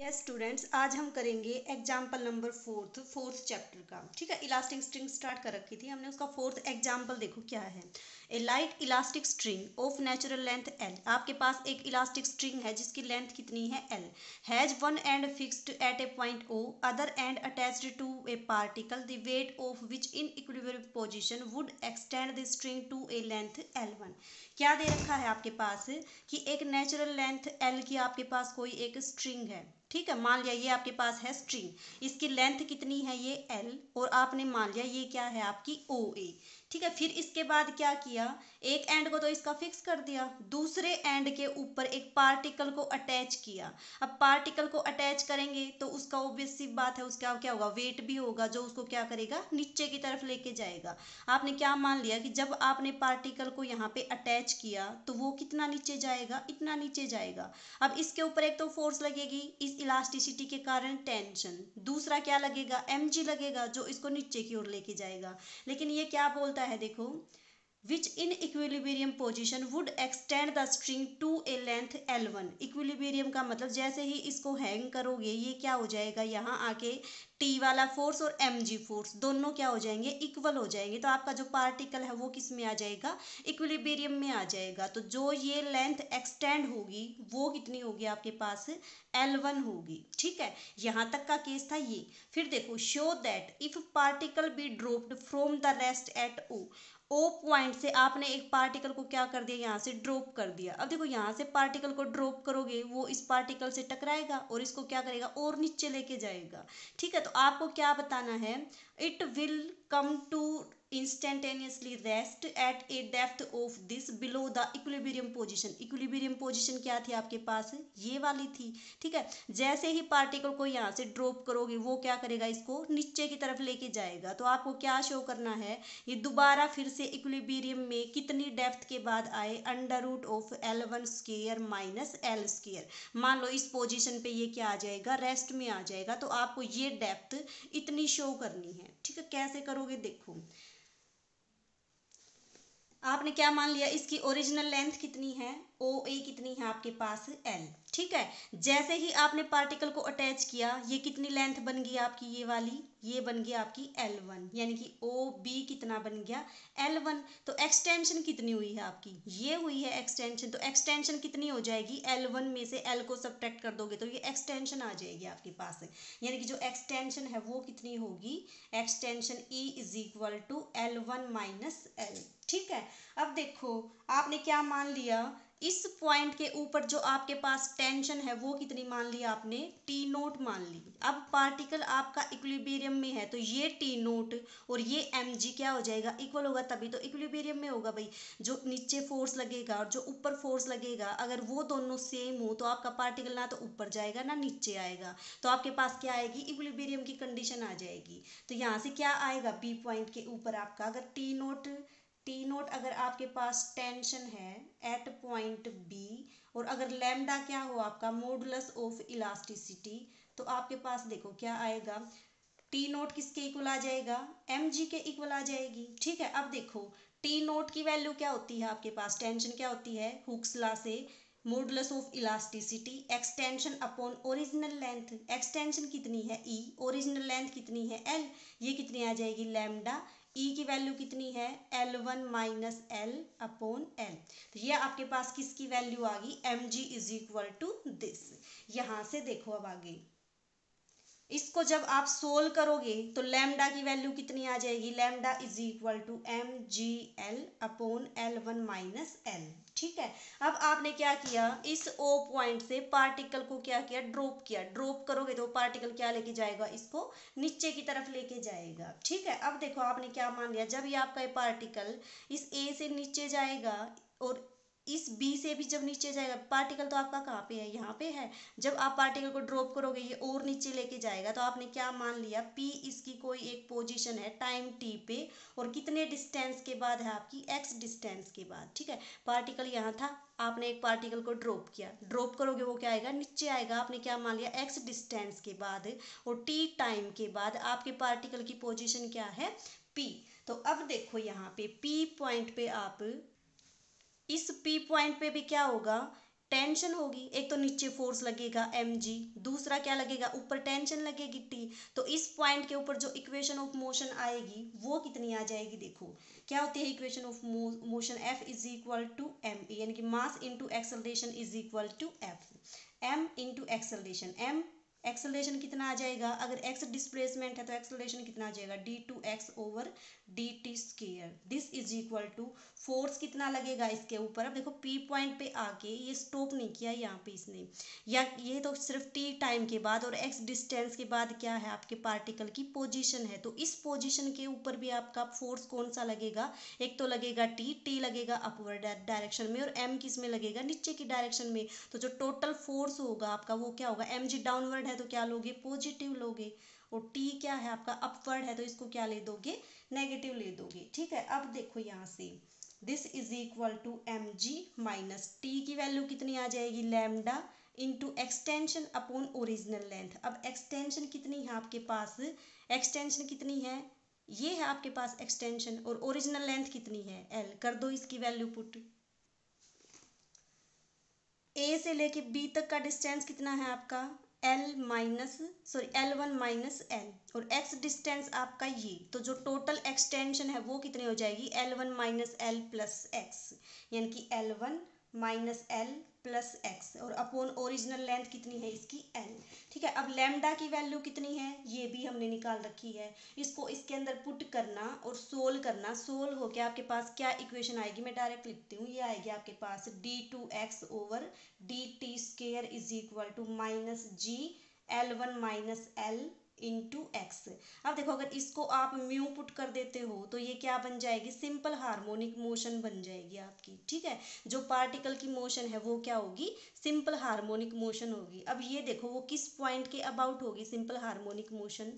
Students, आज हम करेंगे एग्जाम्पल नंबर फोर्थ चैप्टर का। ठीक है, इलास्टिक स्ट्रिंग स्टार्ट कर रखी थी हमने, उसका फोर्थ एग्जाम्पल देखो क्या है। A light elastic string of natural length L. आपके पास एक इलास्टिक स्ट्रिंग है जिसकी लेंथ कितनी है L, has one end fixed at A point O, other end attached to a particle, the weight of which in equilibrium position would extend the string to a length L1। क्या दे रखा है आपके पास कि एक natural length L की आपके पास कोई एक स्ट्रिंग है। ठीक है, मान लिया ये आपके पास है स्ट्रिंग, इसकी लेंथ कितनी है ये L, और आपने मान लिया ये क्या है आपकी OA। ठीक है, फिर इसके बाद क्या किया, एक एंड को तो इसका फिक्स कर दिया, दूसरे एंड के ऊपर एक पार्टिकल को अटैच किया। अब पार्टिकल को अटैच करेंगे तो उसका ऑब्वियस सी बात है, उसका क्या होगा, वेट भी होगा जो उसको क्या करेगा, नीचे की तरफ लेके जाएगा। आपने क्या मान लिया कि जब आपने पार्टिकल को यहाँ पे अटैच किया तो वो कितना नीचे जाएगा, इतना नीचे जाएगा। अब इसके ऊपर एक तो फोर्स लगेगी इस इलास्टिसिटी के कारण टेंशन, दूसरा क्या लगेगा, mg लगेगा जो इसको नीचे की ओर लेके जाएगा। लेकिन ये क्या बोलता है देखो, which in equilibrium position would extend the string to a length L1। Equilibrium का मतलब जैसे ही इसको हैंग करोगे ये क्या हो जाएगा, यहाँ आके T वाला फोर्स और mg फोर्स दोनों क्या हो जाएंगे, इक्वल हो जाएंगे। तो आपका जो पार्टिकल है वो किस में आ जाएगा, इक्विलिब्रियम में आ जाएगा। तो जो ये लेंथ एक्सटेंड होगी वो कितनी होगी आपके पास, L1 होगी। ठीक है, यहाँ तक का केस था ये। फिर देखो, show that if particle be dropped from the rest at O point से आपने एक पार्टिकल को क्या कर दिया, यहाँ से ड्रॉप कर दिया। अब देखो यहाँ से पार्टिकल को ड्रॉप करोगे वो इस पार्टिकल से टकराएगा और इसको क्या करेगा, और नीचे लेके जाएगा। ठीक है, तो आपको क्या बताना है, it will come to instantaneously rest at a depth of this below the equilibrium position. Equilibrium position क्या थी आपके पास, ये वाली थी। ठीक है, जैसे ही पार्टिकल को यहाँ से ड्रॉप करोगे वो क्या करेगा, इसको नीचे की तरफ लेके जाएगा। तो आपको क्या शो करना है, ये दोबारा फिर से इक्विलिब्रियम में कितनी डेप्थ के बाद आए, under root of L1 square minus L square. मान लो इस पोजीशन पे ये क्या आ जाएगा, रेस्ट में आ जाएगा। तो आपको ये डेप्थ इतनी शो करनी है। ठीक है, कैसे करोगे देखो, आपने क्या मान लिया, इसकी ओरिजिनल लेंथ कितनी है, OA कितनी है आपके पास L। ठीक है, जैसे ही आपने पार्टिकल को अटैच किया ये कितनी लेंथ बन गई आपकी, ये वाली, ये बन गई आपकी L1, यानी कि OB कितना बन गया, L1। तो एक्सटेंशन कितनी हुई है आपकी, ये हुई है एक्सटेंशन। तो एक्सटेंशन कितनी हो जाएगी, L1 में से L को सब्ट्रैक्ट कर दोगे तो ये एक्सटेंशन आ जाएगी आपके पास। यानी कि जो एक्सटेंशन है वो कितनी होगी, extension E is equal to L1 minus L। ठीक है, अब देखो आपने क्या मान लिया, इस पॉइंट के ऊपर जो आपके पास टेंशन है वो कितनी मान ली आपने, T0 मान ली। अब पार्टिकल आपका इक्विलिब्रियम में है तो ये T0 और ये mg क्या हो जाएगा, इक्वल होगा, तभी तो इक्विलिब्रियम में होगा भाई। जो नीचे फोर्स लगेगा और जो ऊपर फोर्स लगेगा अगर वो दोनों सेम हो तो आपका पार्टिकल ना तो ऊपर जाएगा ना नीचे आएगा। तो आपके पास क्या आएगी, इक्विलिब्रियम की कंडीशन आ जाएगी। तो यहाँ से क्या आएगा, B पॉइंट के ऊपर आपका अगर T0 अगर आपके पास टेंशन है एट पॉइंट B, और अगर लैम्डा क्या हो आपका, मॉडुलस ऑफ इलास्टिसिटी, तो आपके पास देखो क्या आएगा, T0 किसके इक्वल आ जाएगा, mg के इक्वल आ जाएगी। ठीक है, अब देखो T0 की वैल्यू क्या होती है आपके पास, टेंशन क्या होती है, हुक्स लॉ से modulus of elasticity extension upon original length. Extension कितनी है E, ओरिजिनल लेंथ कितनी है L, ये कितनी आ जाएगी लैम्डा। E की वैल्यू कितनी है, L1 minus L upon L। तो ये आपके पास किसकी वैल्यू आ गई, mg is equal to this. यहाँ से देखो अब आगे इसको जब आप सोल्व करोगे तो लैम्डा की वैल्यू कितनी आ जाएगी, lambda is equal to mgl upon L1 minus L। ठीक है, अब आपने क्या किया, इस O पॉइंट से पार्टिकल को क्या किया, ड्रॉप किया। ड्रॉप करोगे तो पार्टिकल क्या लेके जाएगा, इसको नीचे की तरफ लेके जाएगा। ठीक है, अब देखो आपने क्या मान लिया, जब ये आपका पार्टिकल इस A से नीचे जाएगा और इस B से भी जब नीचे जाएगा, पार्टिकल तो आपका कहाँ पे है, यहाँ पे है। जब आप पार्टिकल को ड्रॉप करोगे ये और नीचे लेके जाएगा। तो आपने क्या मान लिया, P इसकी कोई एक पोजीशन है टाइम T पे, और कितने डिस्टेंस के बाद है आपकी, x डिस्टेंस के बाद। ठीक है, पार्टिकल यहाँ था, आपने एक पार्टिकल को ड्रॉप किया, ड्रॉप करोगे वो क्या आएगा, नीचे आएगा। आपने क्या मान लिया, x डिस्टेंस के बाद और t टाइम के बाद आपके पार्टिकल की पोजीशन क्या है, P। तो अब देखो यहाँ पे P पॉइंट पे आप, इस P पॉइंट पे भी क्या होगा, टेंशन होगी, एक तो नीचे फोर्स लगेगा mg, दूसरा क्या लगेगा, ऊपर टेंशन लगेगी t। तो इस पॉइंट के ऊपर जो इक्वेशन ऑफ मोशन आएगी वो कितनी आ जाएगी, देखो क्या होती है equation of motion, F is equal to M, यानी कि mass into acceleration is equal to F, m into acceleration, m acceleration कितना आ जाएगा, अगर x डिस्प्लेसमेंट है तो एक्सेलरेशन कितना आ जाएगा, d2x over dt square, this is equal to force कितना लगेगा इसके ऊपर। अब देखो P पॉइंट पे आके ये स्टॉप नहीं किया यहाँ पे इसने, या ये तो सिर्फ t टाइम के बाद और x डिस्टेंस के बाद क्या है आपके पार्टिकल की पोजीशन है, तो इस पोजीशन के ऊपर भी आपका फोर्स कौन सा लगेगा, एक तो लगेगा t लगेगा अपवर्ड डायरेक्शन में और m किस में लगेगा, नीचे की डायरेक्शन में। तो जो टोटल फोर्स होगा आपका वो क्या होगा, mg डाउनवर्ड है तो क्या लोगे, पॉजिटिव लोगे, और t क्या है आपका अपवर्ड है तो इसको क्या ले दोगे, नेगेटिव ले दोगे। ठीक है, अब देखो यहाँ से this is equal to mg minus t की वैल्यू कितनी आ जाएगी, lambda into extension upon original length. अब एक्सटेंशन कितनी है आपके पास, एक्सटेंशन कितनी है, ये है आपके पास एक्सटेंशन, और ओरिजिनल लेंथ कितनी है l, कर दो इसकी वैल्यू पुट। a से लेके b तक का डिस्टेंस कितना है आपका, L1 माइनस एल, और x डिस्टेंस आपका ये, तो जो टोटल एक्सटेंशन है वो कितनी हो जाएगी, L1 minus L plus x, यानी कि L1 minus L plus x, और अपॉन ओरिजिनल लेंथ कितनी है इसकी l। ठीक है, अब लैम्डा की वैल्यू कितनी है ये भी हमने निकाल रखी है, इसको इसके अंदर पुट करना और सोल्व करना, सोल्व होके आपके पास क्या इक्वेशन आएगी, मैं डायरेक्ट लिखती हूँ, ये आएगी आपके पास d2x over dt square is equal to minus g L1 minus L into x. अब देखो अगर इसको आप म्यू पुट कर देते हो तो ये क्या बन जाएगी, सिंपल हार्मोनिक मोशन बन जाएगी आपकी। ठीक है, जो पार्टिकल की मोशन है वो क्या होगी, सिंपल हार्मोनिक मोशन होगी। अब ये देखो वो किस पॉइंट के अबाउट होगी सिंपल हार्मोनिक मोशन,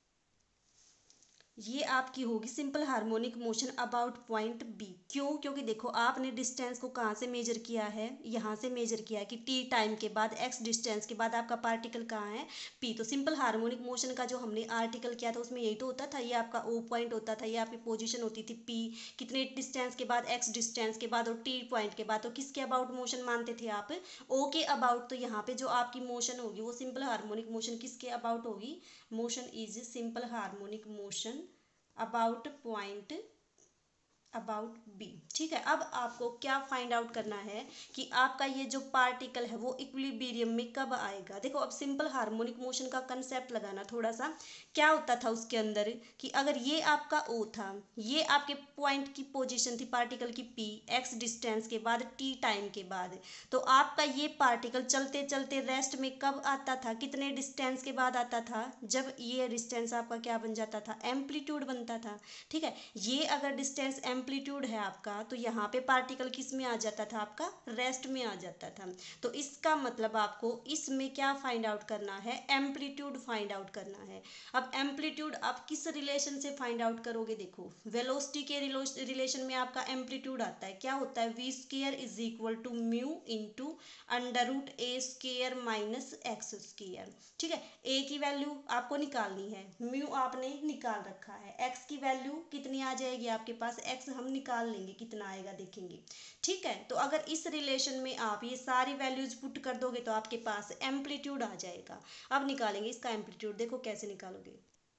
ये आपकी होगी simple harmonic motion about point B. क्यों, क्योंकि देखो आपने डिस्टेंस को कहाँ से मेजर किया है, यहाँ से मेजर किया है कि टी टाइम के बाद x डिस्टेंस के बाद आपका पार्टिकल कहाँ है, p। तो सिंपल हार्मोनिक मोशन का जो हमने आर्टिकल किया था उसमें यही तो होता था, ये आपका o पॉइंट होता था, ये आपकी पोजिशन होती थी p, कितने डिस्टेंस के बाद, x डिस्टेंस के बाद और t पॉइंट के बाद। तो किसके अबाउट मोशन मानते थे आप, o के अबाउट। तो यहाँ पे जो आपकी मोशन होगी वो सिंपल हार्मोनिक मोशन किसके अबाउट होगी, motion is simple harmonic motion about point about B. ठीक है, अब आपको क्या फाइंड आउट करना है कि आपका ये जो पार्टिकल है वो इक्विलिब्रियम में कब आएगा। देखो अब सिंपल हार्मोनिक मोशन का कंसेप्ट लगाना थोड़ा सा, क्या होता था उसके अंदर कि अगर ये आपका ओ था, ये आपके पॉइंट की पोजीशन थी पार्टिकल की पी, एक्स डिस्टेंस के बाद टी टाइम के बाद, तो आपका ये पार्टिकल चलते चलते रेस्ट में कब आता था, कितने डिस्टेंस के बाद आता था, जब ये डिस्टेंस आपका क्या बन जाता था, एम्पलीट्यूड बनता था। ठीक है, ये अगर डिस्टेंस एम्पलीट्यूड है आपका तो यहाँ पे पार्टिकल किस में आ जाता था, आपका रेस्ट में आ जाता था। तो इसका मतलब आपको इसमें क्या फाइंड आउट करना है, एम्पलीट्यूड फाइंड आउट करना है। अब एम्पलीट्यूड आप किस रिलेशन से फाइंड आउट करोगे, देखो वेलोसिटी के रिलेशन में आपका एम्पलीट्यूड आता है, क्या होता है, v square is equal to mu into under root a square minus x square. ठीक है, ए की वैल्यू आपको निकालनी है, म्यू आपने निकाल रखा है, एक्स की वैल्यू कितनी आ जाएगी आपके पास, एक्स हम निकाल लेंगे कितना आएगा देखेंगे। ठीक है, तो अगर इस रिलेशन में आप ये सारी वैल्यूज पुट कर दोगे तो आपके पास एम्पलीट्यूड आ जाएगा। अब निकालेंगे इसका एम्पलीट्यूड, देखो कैसे निकालोगे।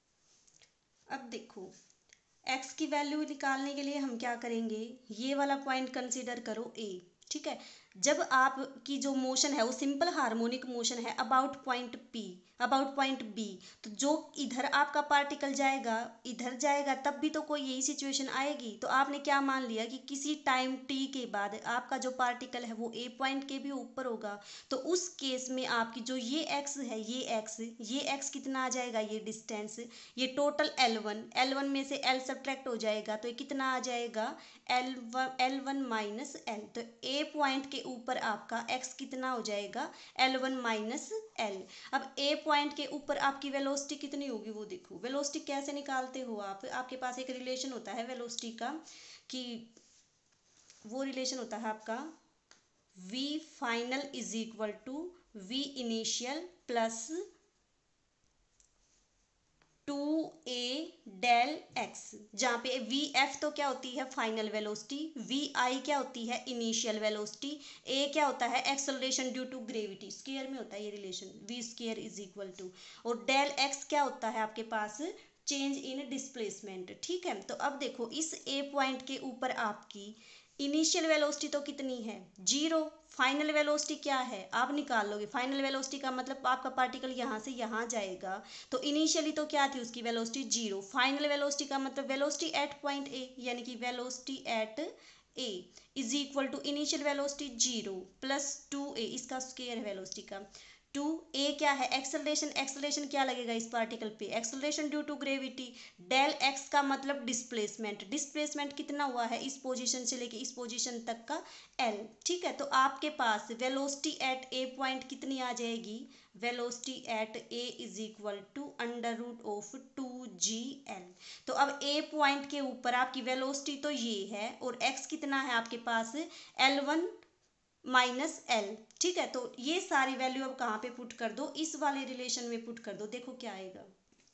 अब देखो x की वैल्यू निकालने के लिए हम क्या करेंगे, ये वाला पॉइंट कंसीडर करो a। ठीक है, जब आपकी जो मोशन है वो सिंपल हार्मोनिक मोशन है about point p, about point b, तो जो इधर आपका पार्टिकल जाएगा इधर जाएगा तब भी तो कोई यही सिचुएशन आएगी। तो आपने क्या मान लिया कि किसी टाइम t के बाद आपका जो पार्टिकल है वो a पॉइंट के भी ऊपर होगा। तो उस केस में आपकी जो ये x है, ये x कितना आ जाएगा, ये डिस्टेंस, ये टोटल L1 में से L सब्ट्रैक्ट हो जाएगा तो ये कितना आ जाएगा, L1 माइनस एल। तो A पॉइंट के ऊपर आपका x कितना हो जाएगा, L1 माइनस एल। अब A पॉइंट के ऊपर आपकी वेलोसिटी कितनी होगी वो देखो, वेलोसिटी कैसे निकालते हो आप, आपके पास एक रिलेशन होता है वेलोसिटी का, कि वो रिलेशन होता है आपका v final is equal to v initial plus 2a del x, जहाँ पे वी एफ तो क्या होती है फाइनल वेलोसिटी, वी आई क्या होती है इनिशियल वेलोसिटी, ए क्या होता है acceleration due to gravity, square में होता है ये relation, v square is equal to, और डेल एक्स क्या होता है आपके पास चेंज इन डिस्प्लेसमेंट। ठीक है, तो अब देखो इस ए पॉइंट के ऊपर आपकी इनिशियल वेलोसिटी तो कितनी है 0, फाइनल वेलोसिटी क्या है आप निकाल लोगे, फाइनल वेलोसिटी का मतलब आपका पार्टिकल यहाँ से यहाँ जाएगा, तो इनिशियली तो क्या थी उसकी वेलोसिटी 0, फाइनल वेलोसिटी का मतलब वेलोसिटी एट पॉइंट ए, यानी कि velocity at A is equal to initial velocity 0 plus 2a, इसका स्क्वायर है वेलोसिटी का, 2a क्या है एक्सेलरेशन, एक्सेलरेशन क्या लगेगा इस पार्टिकल पे acceleration due to gravity, del x का मतलब डिस्प्लेसमेंट, डिस्प्लेसमेंट कितना हुआ है इस पोजीशन से लेके इस पोजीशन तक का l। ठीक है, तो आपके पास वेलोसिटी एट ए पॉइंट कितनी आ जाएगी, velocity at A is equal to under root of 2gl। तो अब ए पॉइंट के ऊपर आपकी वेलोसिटी तो ये है और x कितना है आपके पास l1 माइनस एल। ठीक है, तो ये सारी वैल्यू अब कहाँ पे पुट कर दो, इस वाले रिलेशन में पुट कर दो, देखो क्या आएगा।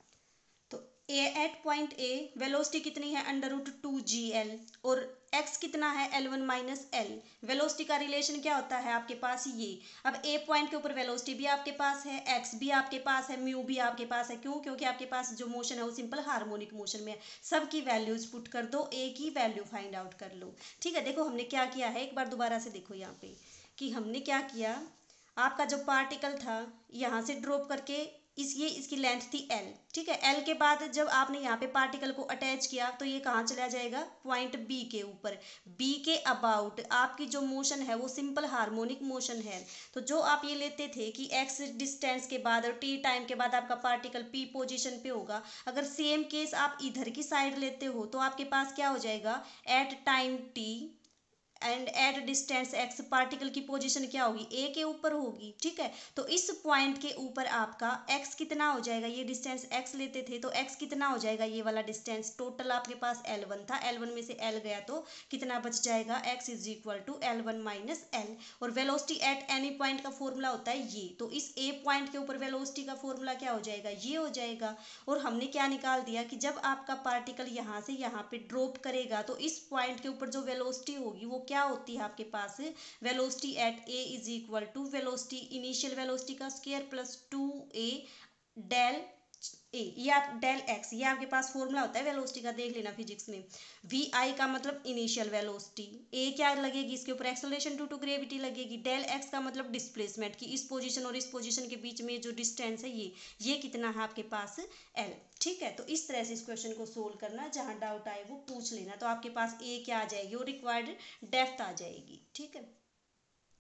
तो a at point A velocity कितनी है अंडर रूट 2gl और x कितना है l1 माइनस एल, वेलोसिटी का रिलेशन क्या होता है आपके पास ये। अब ए पॉइंट के ऊपर वेलोसिटी भी आपके पास है, x भी आपके पास है, म्यू भी आपके पास है, क्यों, क्योंकि आपके पास जो मोशन है वो सिंपल हार्मोनिक मोशन में है। सबकी वैल्यूज पुट कर दो, ए की वैल्यू फाइंड आउट कर लो। ठीक है, देखो हमने क्या किया है, एक बार दोबारा से देखो यहाँ पे कि हमने क्या किया, आपका जो पार्टिकल था यहाँ से ड्रॉप करके इसकी लेंथ थी l। ठीक है, l के बाद जब आपने यहाँ पे पार्टिकल को अटैच किया तो ये कहाँ चला जाएगा पॉइंट b के ऊपर, b के अबाउट आपकी जो मोशन है वो सिंपल हार्मोनिक मोशन है। तो जो आप ये लेते थे कि x डिस्टेंस के बाद और t टाइम के बाद आपका पार्टिकल p पोजीशन पे होगा, अगर सेम केस आप इधर की साइड लेते हो तो आपके पास क्या हो जाएगा at time t and at distance x particle की पोजीशन क्या होगी a के ऊपर होगी। ठीक है, तो इस पॉइंट के ऊपर आपका x कितना हो जाएगा, ये डिस्टेंस x लेते थे तो x कितना हो जाएगा, ये वाला डिस्टेंस टोटल आपके पास l1 था, l1 में से l गया तो कितना बच जाएगा x is equal to l1 minus l। और वेलोसिटी एट एनी पॉइंट का फॉर्मूला होता है ये, तो इस a पॉइंट के ऊपर वेलोसिटी का फॉर्मूला क्या हो जाएगा, ये हो जाएगा। और हमने क्या निकाल दिया कि जब आपका पार्टिकल यहाँ से यहाँ पे ड्रॉप करेगा तो इस पॉइंट के ऊपर जो वेलोसिटी होगी वो क्या होती है आपके पास velocity at A is equal to velocity initial velocity का square plus 2a del a, ये आप डेल एक्स, ये आपके पास फॉर्मूला होता है वेलोसिटी का, देख लेना फिजिक्स में। वी आई का मतलब इनिशियल वेलोसिटी, ए क्या लगेगी इसके ऊपर एक्सेलरेशन ड्यू टू ग्रेविटी लगेगी, डेल एक्स का मतलब डिस्प्लेसमेंट की इस पोजीशन और इस पोजीशन के बीच में जो डिस्टेंस है ये कितना है आपके पास एल। ठीक है, तो इस तरह से इस क्वेश्चन को सोल्व करना, जहाँ डाउट आए वो पूछ लेना, तो आपके पास ए क्या आ जाएगी और रिक्वायर्ड डेप्थ आ जाएगी। ठीक है।